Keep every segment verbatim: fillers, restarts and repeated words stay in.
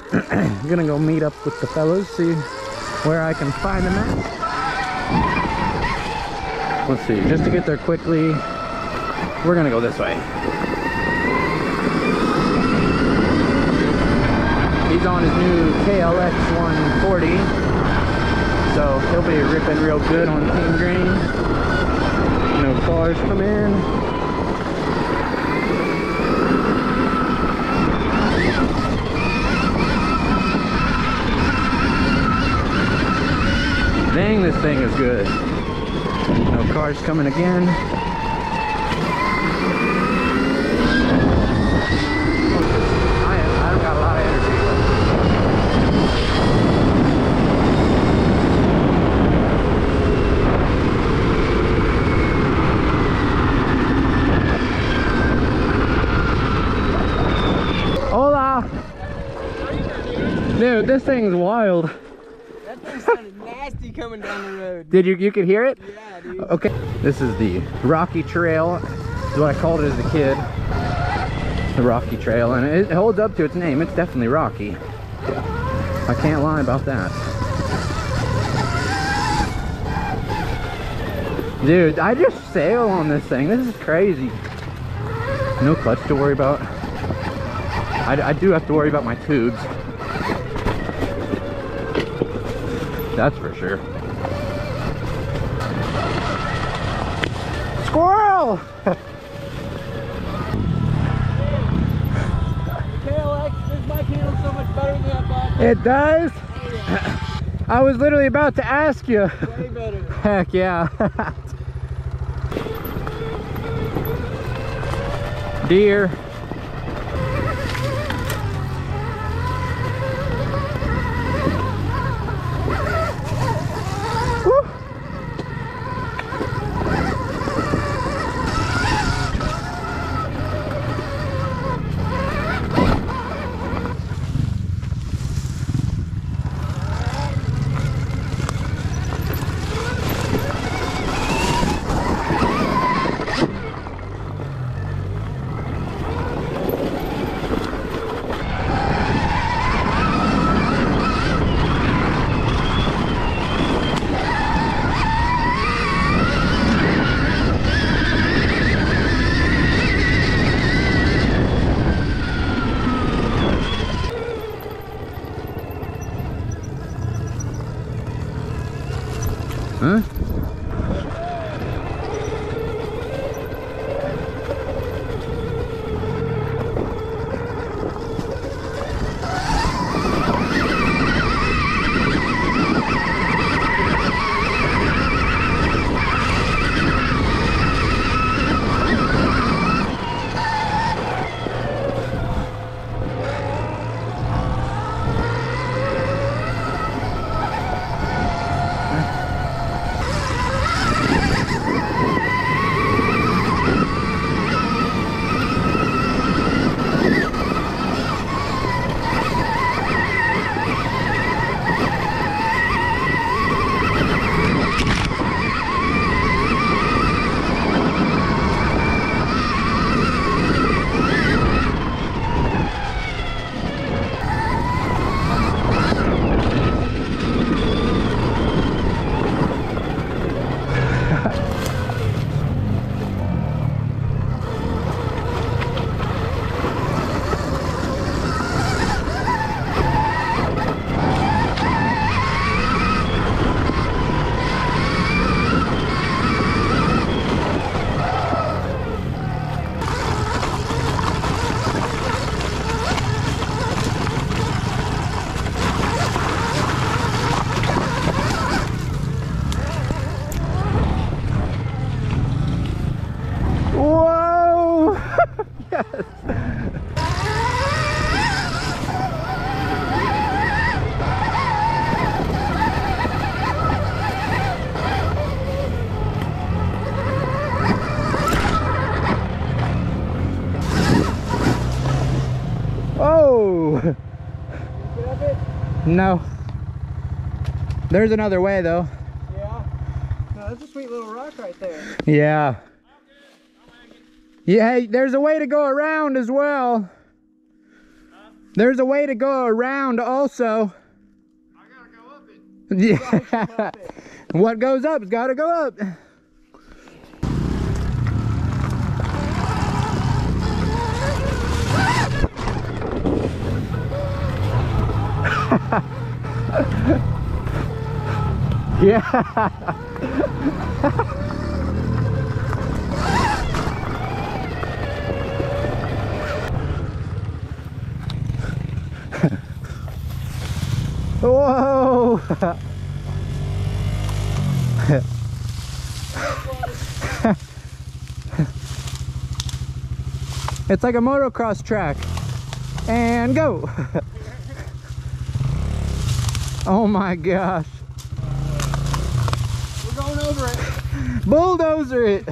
I'm gonna go meet up with the fellas, see where I can find them at. Let's see, just to get there quickly, we're gonna go this way. He's on his new K L X one forty, so he'll be ripping real good on Team Green. No cars come in. Dang, this thing is good. No cars coming again. I, I've got a lot of energy. Hola! Dude, this thing's wild. That thing sounded nasty coming down the road. Did you, you could hear it? Yeah, dude. Okay. This is the Rocky Trail. This is what I called it as a kid. The Rocky Trail, and it holds up to its name. It's definitely rocky. I can't lie about that. Dude, I just sail on this thing. This is crazy. No clutch to worry about. I, I do have to worry about my tubes. That's for sure. Squirrel! K L X, this bike handles so much better than that bike. It does? Oh, yeah. I was literally about to ask you. Way better. Heck yeah. Deer. Huh? No. There's another way though. Yeah. No, that's a sweet little rock right there. Yeah. Yeah, hey, there's a way to go around as well. There's a way to go around also. I gotta go up it. Yeah. Up it. What goes up's gotta go up. Yeah. Whoa. It's like a motocross track. And go. Oh my gosh. We're going over it. Bulldozer it.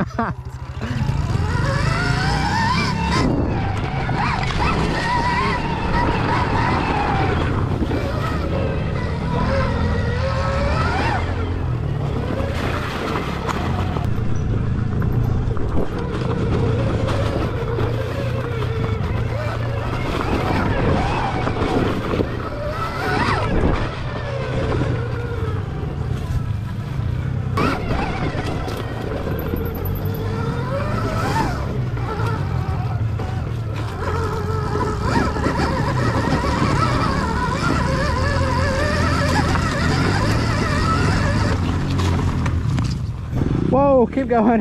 Whoa, keep going.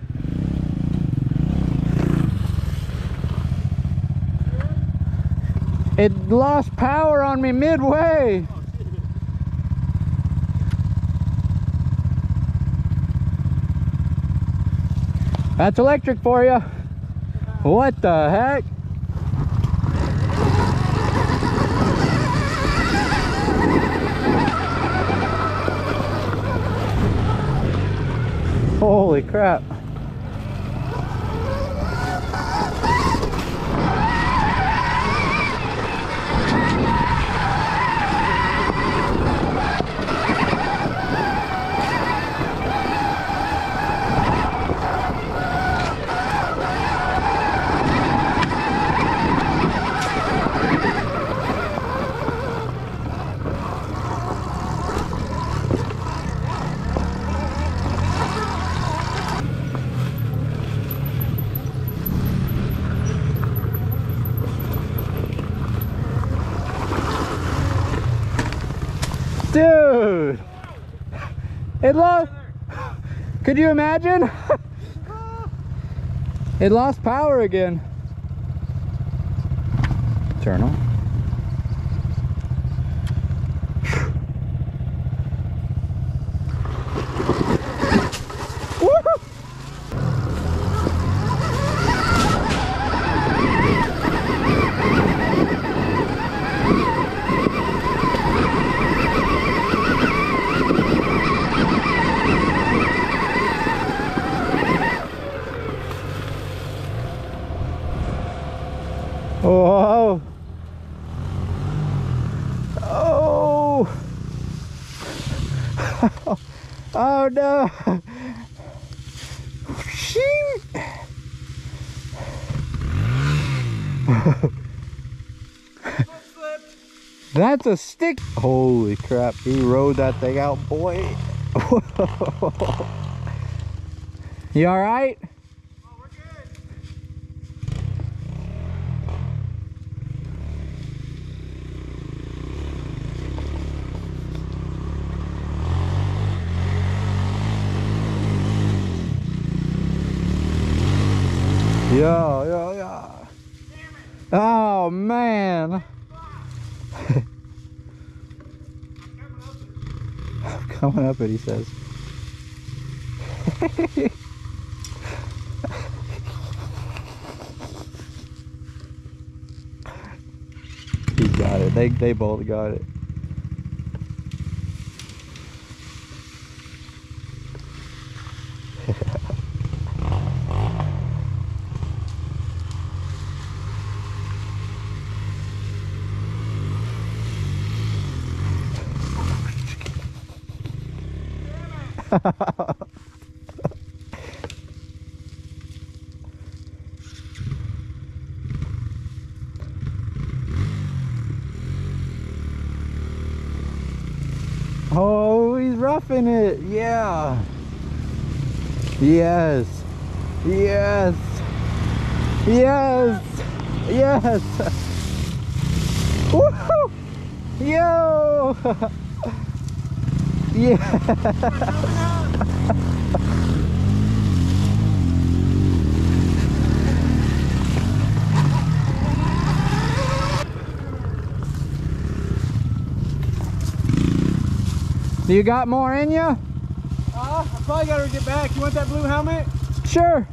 It lost power on me midway. That's electric for you. What the heck? Holy crap. Dude, it lost. Could you imagine? It lost power again. Turn on. Whoa. Oh. Oh no. Shoot. That's a stick. Holy crap. He rode that thing out, boy. You all right? Oh, we're good. Yeah, yeah, yeah. Oh man. I'm coming up it, he says. He got it. They they both got it. he's roughing it. Yeah. Yes. Yes. Yes. Yes. Woohoo! Yo! Yeah. You got more in you? Uh, I probably gotta get back. You want that blue helmet? Sure.